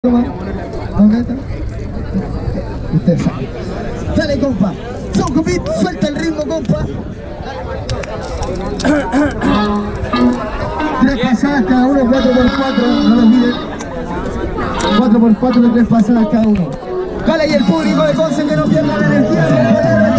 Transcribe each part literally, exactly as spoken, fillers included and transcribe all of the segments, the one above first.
Usted sabe. Dale, compa. Son Beat, suelta el ritmo, compa. Tres pasadas cada uno, cuatro por cuatro, no lo olviden. Cuatro por cuatro de tres pasadas cada uno. Cala y el público de Conce que no pierda la energía.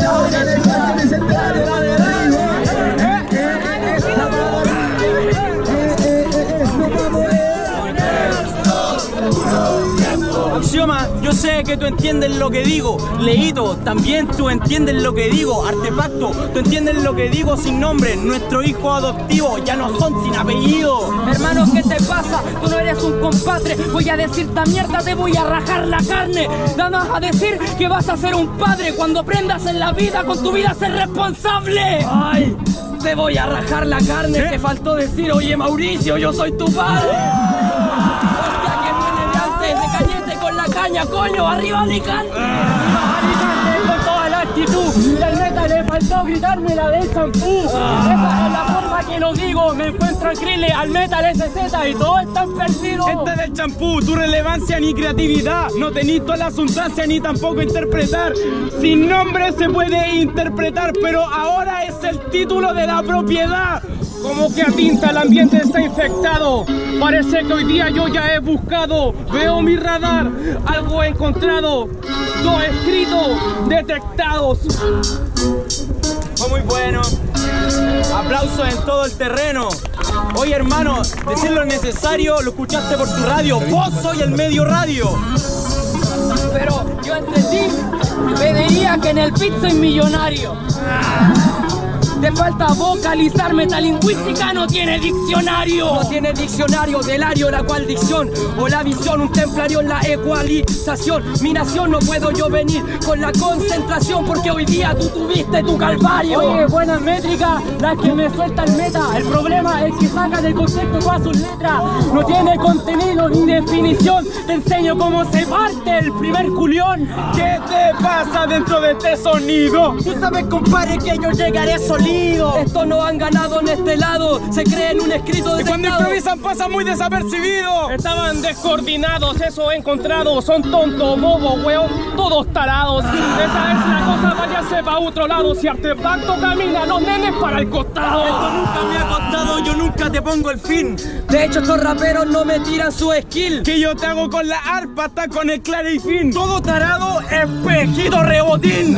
Axioma, yo sé que tú entiendes lo que digo. Leíto, también tú entiendes lo que digo. Artefacto, tú entiendes lo que digo. Sin nombre, nuestro hijo adoptivo ya no son sin apellido. Hermano, ¿qué te pasa? Tú no eres un compadre. Voy a decir esta mierda, te voy a rajar la carne. Nada más a decir que vas a ser un padre cuando aprendas en la vida con tu vida a ser responsable. Ay, te voy a rajar la carne. ¿Qué? Te faltó decir, oye Mauricio, yo soy tu padre. La caña, coño, arriba Alicante. Arriba Alicante con toda la actitud. Y al meta le faltó gritarme la del champú. Esa es la forma que lo digo. Me encuentro en Krille, al metal S Z y todos están perdidos. Este del champú, tu relevancia ni creatividad. No tenís toda la sustancia ni tampoco interpretar. Sin nombre se puede interpretar, pero ahora es el título de la propiedad. Como que a tinta el ambiente está infectado. Parece que hoy día yo ya he buscado. Veo mi radar, algo he encontrado. Dos escritos detectados. Fue muy bueno. Aplausos en todo el terreno. Oye hermano, decir lo necesario lo escuchaste por tu radio. Vos soy el medio radio. Pero yo entre ti me diría que en el pit soy millonario. Te falta vocalizar, metalingüística no tiene diccionario. No tiene diccionario, delario, la cual dicción o la visión, un templario en la ecualización. Mi nación no puedo yo venir con la concentración porque hoy día tú tuviste tu calvario. Oye, buenas métricas, las que me suelta el meta. El problema es que saca del contexto todas sus letras. No tiene contenido ni definición. Te enseño cómo se parte el primer culión. ¿Qué te pasa dentro de este sonido? Tú sabes, compadre, que yo llegaré solito. Estos no han ganado en este lado, se creen un escrito de. Y cuando improvisan pasa muy desapercibido. Estaban descoordinados, eso he encontrado. Son tontos, bobos, weón, todos tarados. Esa es la cosa, váyase para otro lado. Si Artefacto camina, los nenes para el costado. Esto nunca me ha costado, yo nunca te pongo el fin. De hecho, estos raperos no me tiran su skill. Que yo te hago con la arpa, está con el claro y fin. Todo tarado, espejito rebotín.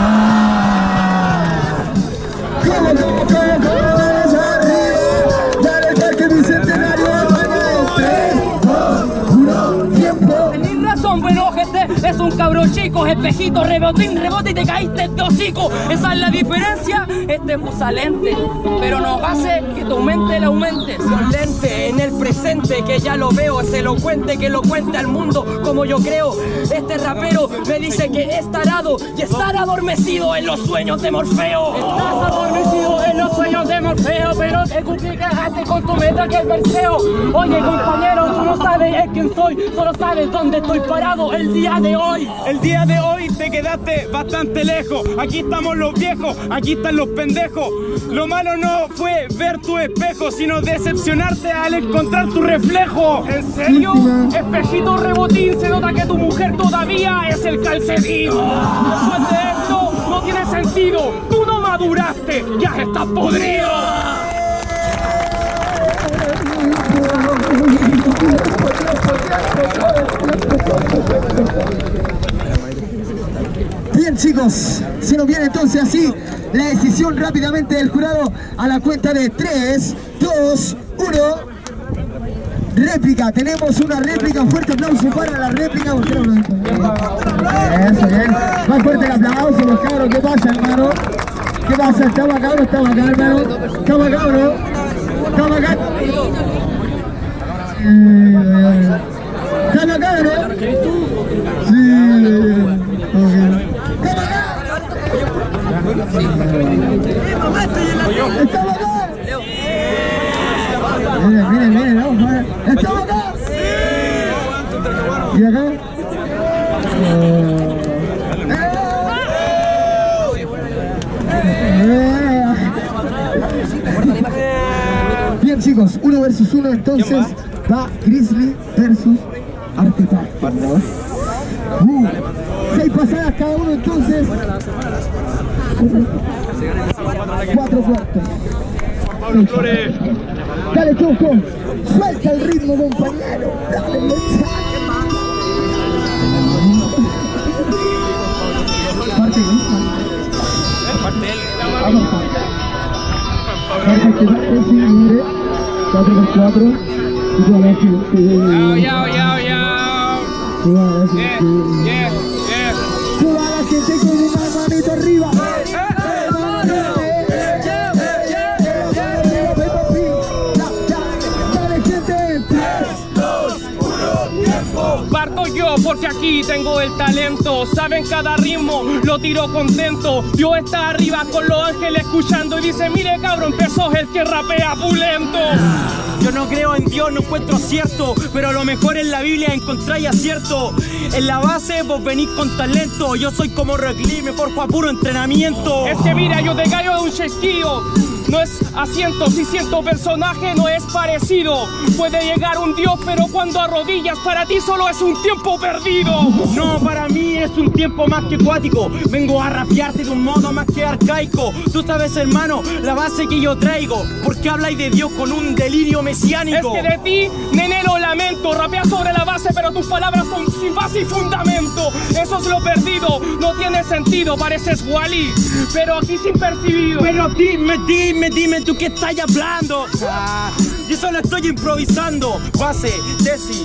Tenés razón, bueno, gente, es un cabro chico, espejito, rebotín, rebote y te caíste de hocico. Esa es la diferencia, este usa lente, pero no hace que tu mente le aumente. Con lente en el presente, que ya lo veo, es elocuente, que lo cuente al mundo como yo creo. Este rapero me dice que es tarado y estar adormecido en los sueños de Morfeo. Estás adormecido en los sueños de Morfeo, pero te complicaste con tu meta que es verseo. Oye, compañero, tú no sabes es quién soy, solo sabes dónde estoy parado el día de hoy. El día de hoy te quedaste bastante lejos. Aquí estamos los viejos, aquí están los pendejos. Lo malo no fue ver tu espejo, sino decepcionarte al encontrar tu reflejo. ¿En serio? Espejito rebotín, se nota que tu mujer todavía es el calcetín. Después de esto no tiene sentido. Tú no maduraste, ya estás podrido. Bien chicos, se nos viene entonces así la decisión rápidamente del jurado a la cuenta de tres, dos, uno. Réplica, tenemos una réplica, un fuerte aplauso para la réplica. Eso, bien. Más fuerte el aplauso, los cabros, ¿qué pasa, hermano? ¿Qué pasa? ¿Estamos acá o no estamos acá, hermano? ¿Estamos acá o no? ¿Estamos acá? ¿Estamos acá o no? Sí. ¿Estamos acá? Miren, miren, miren, vamos a ver. ¿Estamos acá? ¿Y acá? Bien chicos, uno versus uno entonces va Grizzly versus Artefacto. Uh, seis pasadas cada uno entonces. Cuatro cuartos. Dale, Choco. Suelta el ritmo, compañero. Dale, lecha. Parte de cuatro por cuatro. Yao, yao, yao, yao. Yeah, yeah, yeah. Suba la gente con una manito arriba. Parto yo porque aquí tengo el talento. Saben cada ritmo, lo tiro contento. Dios está arriba con los ángeles escuchando y dice: mire cabrón, empezó el que rapea pulento. Yo no creo en Dios, no encuentro acierto, pero a lo mejor en la Biblia encontráis acierto. En la base vos venís con talento. Yo soy como Rock Lee, me forjo a puro entrenamiento. Es que mira, yo te callo de un chesquillo. No es asiento, si siento personaje no es parecido. Puede llegar un dios, pero cuando arrodillas para ti solo es un tiempo perdido. No, para mí es un tiempo más que cuático. Vengo a rapearte de un modo más que arcaico. Tú sabes, hermano, la base que yo traigo. Porque habláis de Dios con un delirio mesiánico. Es que de ti, nene, lo lamento. Rapeas sobre la base, pero tus palabras son sin base y fundamento. Eso es lo perdido, no tiene sentido. Pareces Wally, pero aquí sin percibido. Pero dime, dime, dime, ¿tú qué estás hablando? Ah, yo solo estoy improvisando. Base, tesis,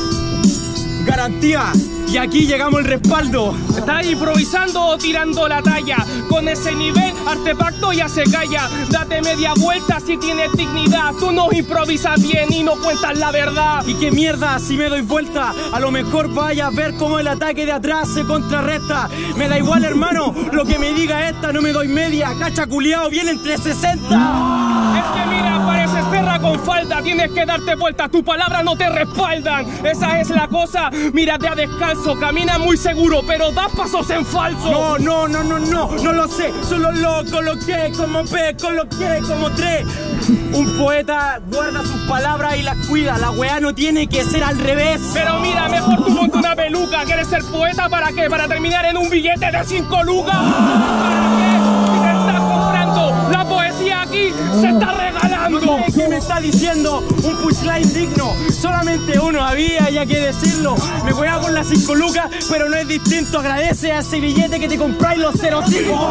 garantía. Y aquí llegamos el respaldo. ¿Estás improvisando o tirando la talla? Con ese nivel, Artefacto ya se calla. Date media vuelta si tienes dignidad. Tú no improvisas bien y no cuentas la verdad. Y qué mierda, si me doy vuelta, a lo mejor vaya a ver cómo el ataque de atrás se contrarresta. Me da igual, hermano, lo que me diga esta, no me doy media. Cacha culiao, viene en trescientos sesenta. Es que mira, pareces perra con falda. Tienes que darte vuelta, tus palabras no te respaldan. Esa es la cosa, mírate a descalzo. Camina muy seguro, pero das pasos en falso. No, no, no, no, no, no lo sé. Solo lo coloqué como P, coloqué como tres. Un poeta guarda sus palabras y las cuida. La weá no tiene que ser al revés. Pero mira, mejor tú ponte una peluca. ¿Quieres ser poeta para qué? ¿Para terminar en un billete de cinco lucas? ¿Para qué? Si te estás comprando la poesía aquí, se está regalando. ¿Qué me está diciendo? Un punchline digno. Solamente uno había, ya que decirlo. Me voy a con las cinco lucas, pero no es distinto. Agradece a ese billete que te compráis los cero cinco.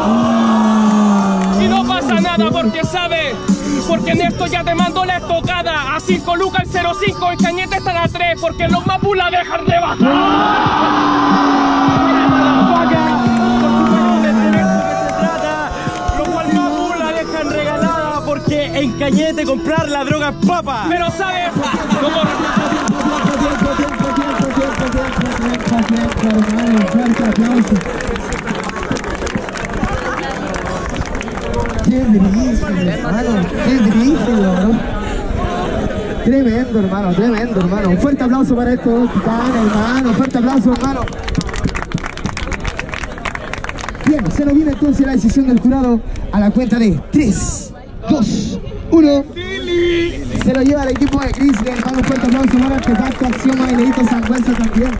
Y no pasa nada porque sabes, porque en esto ya te mando la estocada. A cinco lucas el cero cinco, en Cañete están a tres, porque los mapus la dejan de bajar. Porque en Cañete comprar la droga es papa. Pero sabes, como... Qué brillo, hermano, qué brillo. Tremendo, hermano, tremendo, hermano. Un fuerte aplauso para estos titanes, hermano. Un fuerte aplauso, hermano. Bien, se nos viene entonces la decisión del jurado a la cuenta de tres, dos, uno. Se lo lleva el equipo de Chris, hermano. Un fuerte aplauso para Artefacto, Acción, Miguelito Sangüenza también.